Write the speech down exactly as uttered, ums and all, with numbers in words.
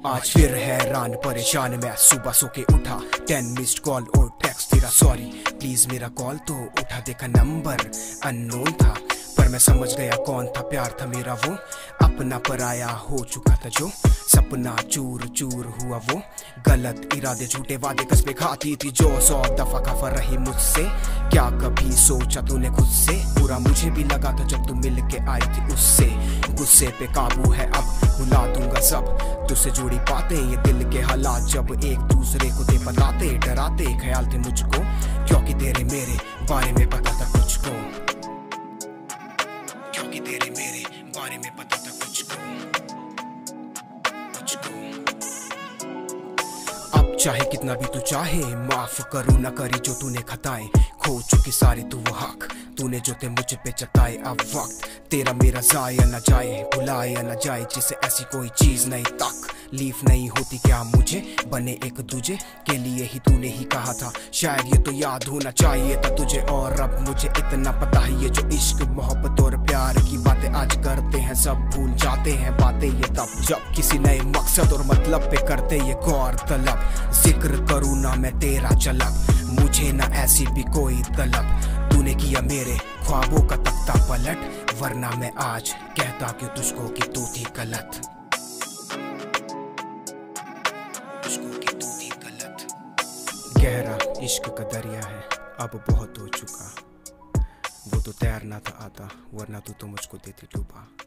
आज फिर हैरान परेशान मैं सुबह सो के उठा, टेन मिस्ड कॉल और टेक्स्ट तेरा सॉरी प्लीज मेरा कॉल तो उठा, देखा नंबर अननोन था पर मैं समझ गया कौन था, प्यार था मेरा वो अपना पराया हो चुका था जो, सपना चूर चूर हुआ वो, गलत इरादे झूठे वादे कस्में खाती थी जो, सौ दफा खफा रही मुझसे, क्या कभी सोचा तूने खुद से, बुरा मुझे भी लगा था जब तू मिल के आई थी उससे, गुस्से पे काबू है अब भुला दूंगा सब, तुझसे जुड़ी बातें ये दिल के हालात जब एक दूसरे को दे बताते, डराते ख्याल थे मुझको क्योंकि तेरे मेरे बारे में पता था कुछ को, क्योंकि तेरे मेरे बारे में पता था कुछ को, कुछ को। अब चाहे कितना भी तू चाहे माफ करूँ ना करी जो तूने खताए, खो चुकी सारी तू वो हक तूने जो थे मुझ पे जताए, अब वक्त तेरा मेरा जाया न जाए भुलाया न जाए, जिसे ऐसी कोई चीज नहीं तक लीफ नहीं होती क्या मुझे, बने एक दूजे के लिए ही तूने ही कहा था, शायद ये तो याद होना चाहिए था तुझे, और अब मुझे इतना पता है ये जो इश्क मोहब्बत और प्यार की बातें आज करते हैं सब भूल जाते हैं बातें ये तब जब किसी नए मकसद और मतलब पे करते ये गौर तलब, जिक्र करूँ ना मैं तेरा चलब मुझे ना ऐसी भी कोई तलब, तूने किया मेरे ख्वाबों का तख्ता पलट, वरना मैं आज कहता कि तुझको कि तू थी गलत, तुझको कि तू थी गलत। गहरा इश्क का दरिया है अब बहुत हो चुका, वो तो तैरना था आता वरना तू तो मुझको देती डूबा।